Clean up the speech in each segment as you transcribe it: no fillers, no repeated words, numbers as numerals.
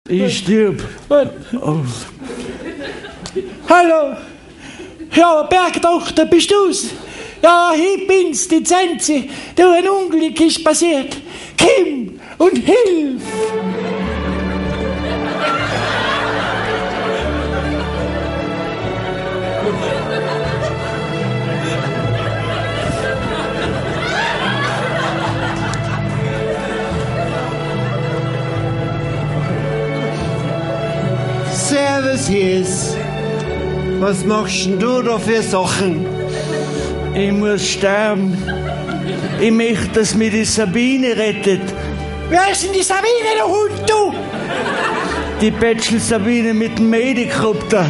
Ich stirb. Oh. Hallo? Ja, Bergdoktor, bist du's? Ja, ich bin's, die Zenzi. Du, ein Unglück ist passiert. Komm und hilf! Servus, Jes. Was machst denn du da für Sachen? Ich muss sterben. Ich möchte, dass mir die Sabine rettet. Wer ist denn die Sabine, der Hund, du? Die Bätschel Sabine mit dem Medikopter.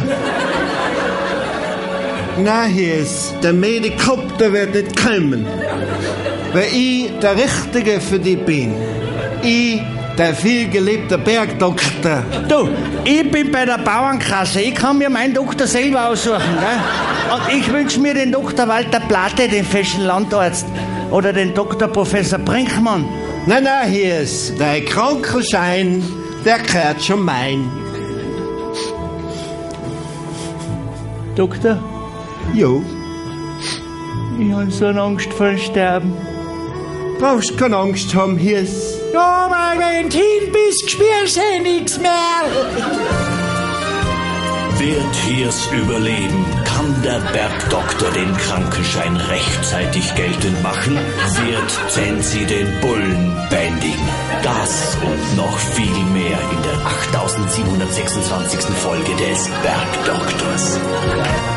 Na, Jes, der Medikopter wird nicht kommen. Weil ich der Richtige für dich bin. Ich, der vielgeliebte Bergdoktor. Du, ich bin bei der Bauernkasse. Ich kann mir meinen Doktor selber aussuchen. Gell? Und ich wünsche mir den Dr. Walter Plate, den feschen Landarzt. Oder den Dr. Professor Brinkmann. Na, Jes, dein Krankenschein, der gehört schon mein. Doktor, Jo, ich habe so eine Angst vor dem Sterben. brauchst keine Angst haben, Jes. Ja, weil wenn du hin bist, spürst du nichts mehr. Wird Hirs überleben? Kann der Bergdoktor den Krankenschein rechtzeitig geltend machen? Wird Zenzi den Bullen bändigen? Das und noch viel mehr in der 8726. Folge des Bergdoktors.